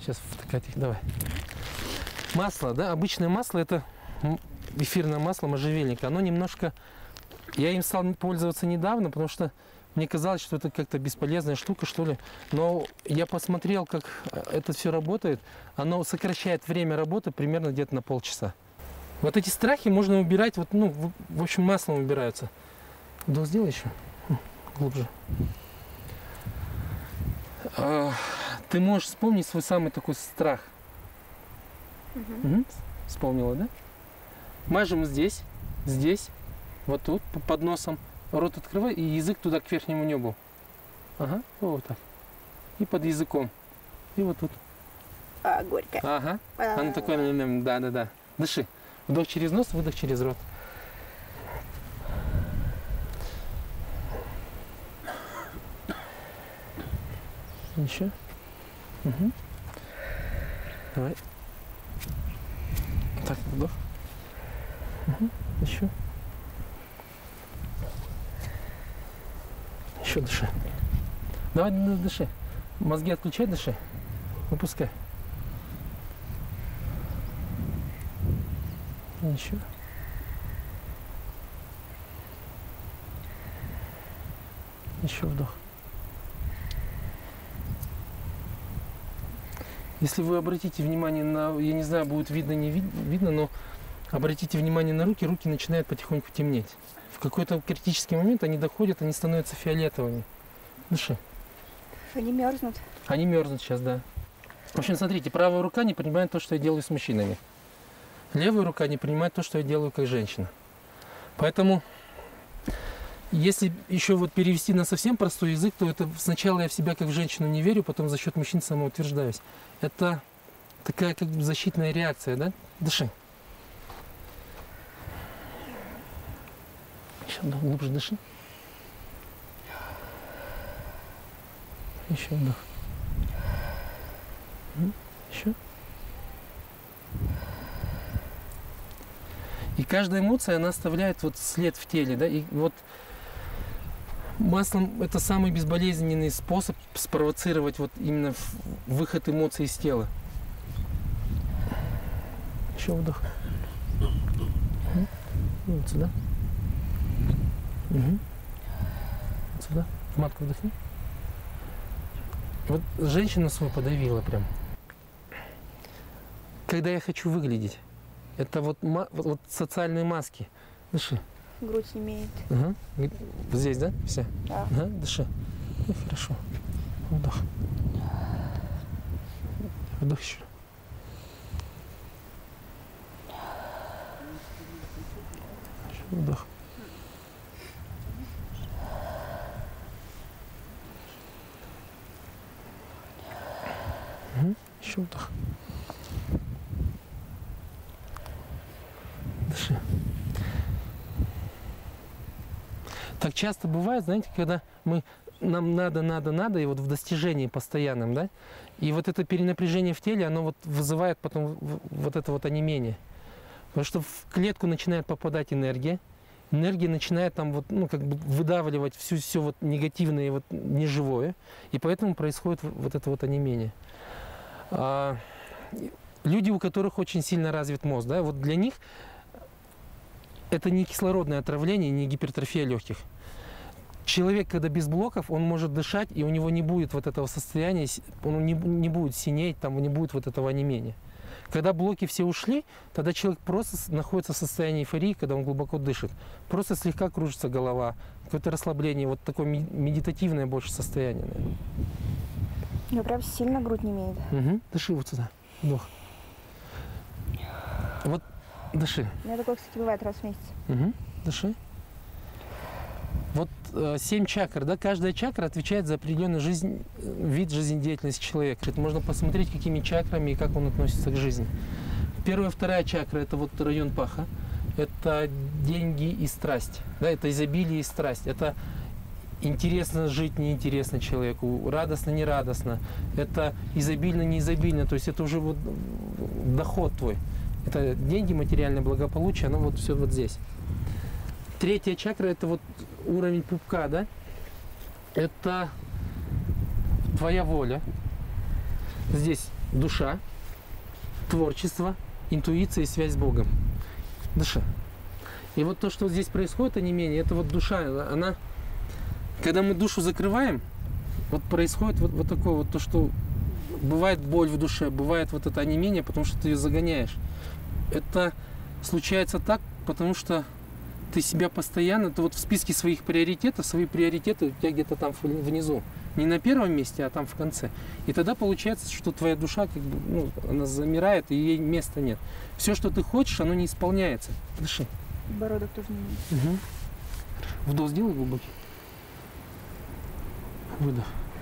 Сейчас втыкать их, давай. Масло, да, обычное масло, это эфирное масло можжевельника. Оно немножко... Я им стал пользоваться недавно, потому что мне казалось, что это как-то бесполезная штука, что ли. Но я посмотрел, как это все работает. Оно сокращает время работы примерно где-то на полчаса. Вот эти страхи можно убирать, вот, ну, в общем, маслом убираются. Да, сделай еще глубже. Ты можешь вспомнить свой самый такой страх? Угу. Вспомнила, да? Мажем здесь, здесь, вот тут, под носом. Рот открывай и язык туда к верхнему небу. Ага, вот так. И под языком. И вот тут. Горько. Ага. Оно такое, да. Дыши. Вдох через нос, выдох через рот. Еще. Угу. Давай. Так, вдох. Угу. Еще. Еще дыши. Давай, дыши. Мозги отключай, дыши. Выпускай. Еще. Еще вдох. Если вы обратите внимание на, я не знаю, будет видно, не видно, но обратите внимание на руки, руки начинают потихоньку темнеть. В какой-то критический момент они доходят, они становятся фиолетовыми. Дыши. Они мерзнут. Они мерзнут сейчас, да. В общем, смотрите, правая рука не принимает то, что я делаю с мужчинами. Левая рука не принимает то, что я делаю как женщина. Поэтому, если еще вот перевести на совсем простой язык, то это сначала я в себя как в женщину не верю, потом за счет мужчин самоутверждаюсь. Это такая как бы защитная реакция, да? Дыши. Еще глубже дыши. Еще вдох. Еще. И каждая эмоция, она оставляет вот след в теле, да, и вот маслом это самый безболезненный способ спровоцировать вот именно выход эмоций из тела. Еще вдох. Вот сюда. Угу. Вот сюда. В матку вдохни. Вот женщина свою подавила прям. Когда я хочу выглядеть, это вот социальные маски. Дыши. Грудь имеет. Ага. Здесь, да? Все? Да. Ага, дыши. Ну, хорошо. Вдох. Вдох еще. Вдох. Угу. Еще вдох. Дыши. Так часто бывает, знаете, когда нам надо, и вот в достижении постоянном, да, и вот это перенапряжение в теле, оно вот вызывает потом вот это вот онемение. Потому что в клетку начинает попадать энергия начинает там вот, ну, как бы выдавливать все вот негативное и вот неживое, и поэтому происходит вот это вот онемение. Люди, у которых очень сильно развит мозг, да, вот для них это не кислородное отравление, не гипертрофия легких. Человек, когда без блоков, он может дышать, и у него не будет вот этого состояния, он не будет синеть, там не будет вот этого онемения. Когда блоки все ушли, тогда человек просто находится в состоянии эйфории, когда он глубоко дышит. Просто слегка кружится голова, какое-то расслабление, вот такое медитативное больше состояние. Наверное. Ну, прям сильно грудь не имеет. Угу. Дыши вот сюда. Вдох. Вот дыши. У меня такое, кстати, бывает раз в месяц. Угу. Дыши. Вот 7 чакр, да, каждая чакра отвечает за определенный вид жизнедеятельности человека. Это можно посмотреть, какими чакрами и как он относится к жизни. Первая, вторая чакра – это вот район паха. Это деньги и страсть. Да, это изобилие и страсть. Это интересно жить, неинтересно человеку, радостно, нерадостно. Это изобильно, неизобильно. То есть это уже вот доход твой. Это деньги, материальное благополучие, оно вот все вот здесь. Третья чакра – это вот уровень пупка, да? Это твоя воля. Здесь душа, творчество, интуиция и связь с Богом. Дыши. И вот то, что вот здесь происходит, онемение, это вот душа, она, когда мы душу закрываем, вот происходит вот такое вот то, что бывает боль в душе, бывает вот это онемение, потому что ты ее загоняешь. Это случается так, потому что ты себя постоянно, ты вот в списке своих приоритетов, свои приоритеты у тебя где-то там внизу. Не на первом месте, а там в конце. И тогда получается, что твоя душа, как бы, ну, она замирает, и ей места нет. Все, что ты хочешь, оно не исполняется. Дыши. Подбородок тоже не имеет. Угу. Вдох сделай глубокий. Выдох.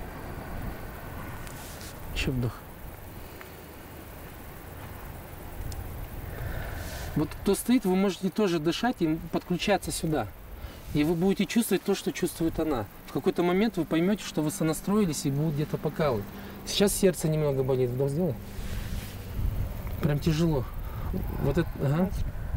Еще вдох. Вот кто стоит, вы можете тоже дышать и подключаться сюда. И вы будете чувствовать то, что чувствует она. В какой-то момент вы поймете, что вы сонастроились и будут где-то покалывать. Сейчас сердце немного болит. Вдох сделай. Прям тяжело. Вот это. Ага.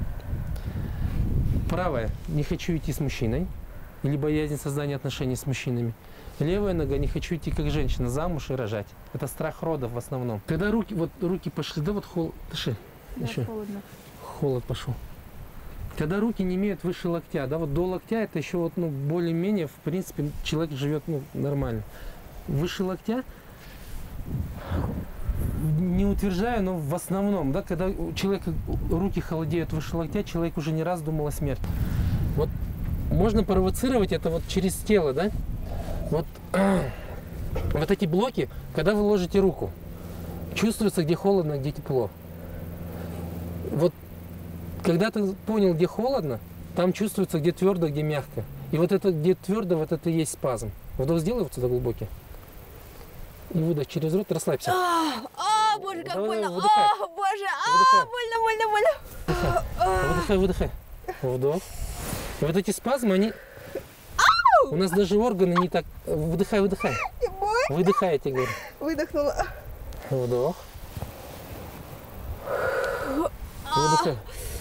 Правая. Не хочу идти с мужчиной. Или боязнь создания отношений с мужчинами. Левая нога. Не хочу идти как женщина замуж и рожать. Это страх родов в основном. Когда руки пошли, да, вот холод. Дыши. Да, Еще. холодно. Холод пошел. Когда руки не имеют выше локтя, да, вот до локтя это еще вот, ну, более-менее, в принципе, человек живет, ну, нормально. Выше локтя, не утверждаю, но в основном, да, когда у человека руки холодеют выше локтя, человек уже не раз думал о смерти. Вот можно провоцировать это вот через тело, да, вот эти блоки, когда вы ложите руку, чувствуется, где холодно, где тепло. Вот когда ты понял, где холодно, там чувствуется, где твердо, где мягко. И вот это, где твердо, вот это и есть спазм. Вдох сделай вот сюда глубокий. И выдох через рот, расслабься. Боже, как Давай, больно. выдыхай. Боже, Выдыхай. больно. Выдыхай, выдыхай. Вдох. И вот эти спазмы, они... У нас даже органы не так... Выдыхай, выдыхай. Выдыхай, я тебе говорю. Выдохнула. Вдох. Выдыхай.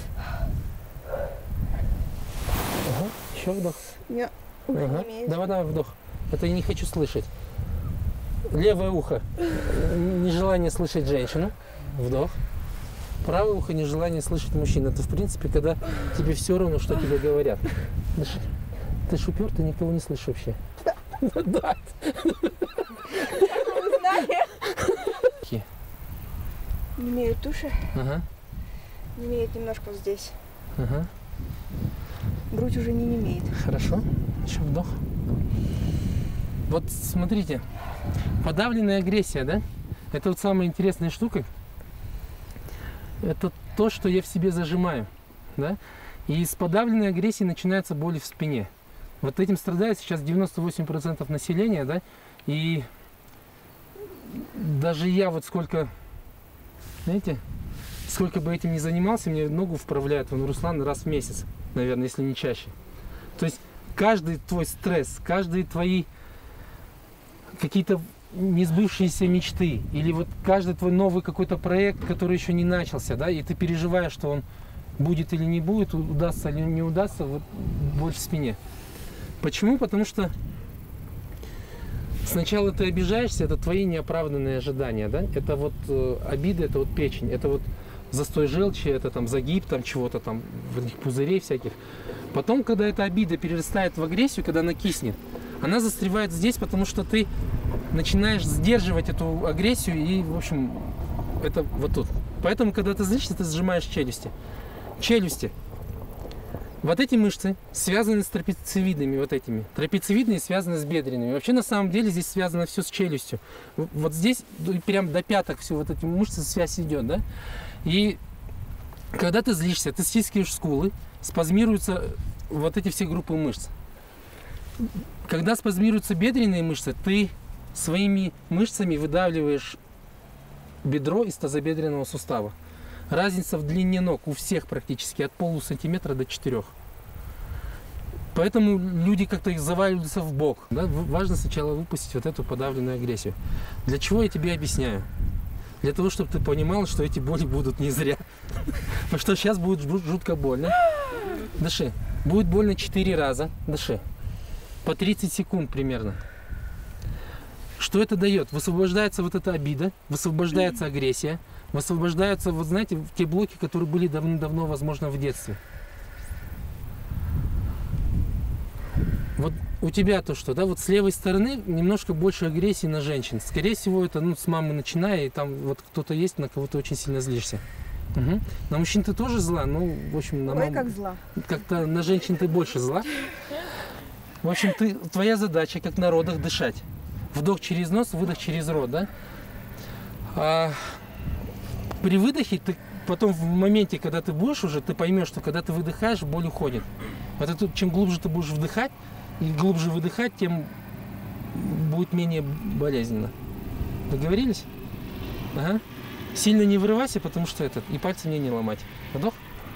Ага. Еще вдох. Нет, Ага. не имеет. Давай, вдох. Это я не хочу слышать. Левое ухо. Нежелание слышать женщину. Вдох. Правое ухо нежелание слышать мужчину. Это, в принципе, когда тебе все равно, что тебе говорят. Дыши. Ты ж упертый, никого не слышишь вообще. Да. Не имеют туши. Ага. Не имеет немножко вот здесь. Ага. Грудь уже не имеет. Хорошо. Еще вдох. Вот смотрите, подавленная агрессия, да? Это вот самая интересная штука. Это то, что я в себе зажимаю, да? И с подавленной агрессией начинается боль в спине. Вот этим страдает сейчас 98% населения, да? И даже я вот сколько, знаете, сколько бы этим ни занимался, мне ногу вправляют, Руслан, раз в месяц, наверное, если не чаще. То есть каждый твой стресс, каждые твои какие-то несбывшиеся мечты, или вот каждый твой новый какой-то проект, который еще не начался, да, и ты переживаешь, что он будет или не будет, удастся или не удастся, вот боль в спине. Почему? Потому что сначала ты обижаешься, это твои неоправданные ожидания, да, это вот обиды, это вот печень, это вот застой желчи, это там загиб там чего-то там, пузырей всяких. Потом, когда эта обида перерастает в агрессию, когда она киснет, она застревает здесь, потому что ты начинаешь сдерживать эту агрессию и, в общем, это вот тут. Поэтому, когда ты злишься, ты сжимаешь челюсти. Челюсти. Вот эти мышцы связаны с трапециевидными, вот этими. Трапециевидные связаны с бедренными. Вообще, на самом деле, здесь связано все с челюстью. Вот здесь, прям до пяток, все вот эти мышцы, связь идет, да? И когда ты злишься, ты стискиваешь скулы, спазмируются вот эти все группы мышц. Когда спазмируются бедренные мышцы, ты своими мышцами выдавливаешь бедро из тазобедренного сустава. Разница в длине ног у всех практически от полусантиметра до 4. Поэтому люди как-то их заваливаются в бок. Да? Важно сначала выпустить вот эту подавленную агрессию. Для чего я тебе объясняю? Для того, чтобы ты понимал, что эти боли будут не зря. Потому что сейчас будет жутко больно. Дыши. Будет больно 4 раза. Дыши. По 30 секунд примерно. Что это дает? Высвобождается вот эта обида, высвобождается агрессия, высвобождаются, вот знаете, те блоки, которые были давно-давно, возможно, в детстве. Вот у тебя то что, да, вот с левой стороны немножко больше агрессии на женщин. Скорее всего, это с мамы начиная, и там вот кто-то есть, на кого ты очень сильно злишься. Угу. На мужчин ты тоже зла, ну, в общем, на Ой, как зла. Как-то на женщин ты больше зла. В общем, твоя задача, как на родах, дышать. Вдох через нос, выдох через рот, да? А при выдохе ты потом в моменте, когда ты будешь уже, ты поймешь, что когда ты выдыхаешь, боль уходит. Вот это, чем глубже ты будешь вдыхать и глубже выдыхать, тем будет менее болезненно. Договорились? Ага. Сильно не вырывайся, потому что и пальцы мне не ломать. Вдох.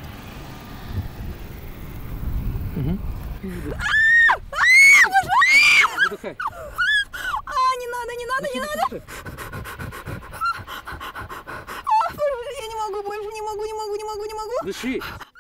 Угу. Выдыхай. Не надо. Я не могу больше, не могу. Дыши.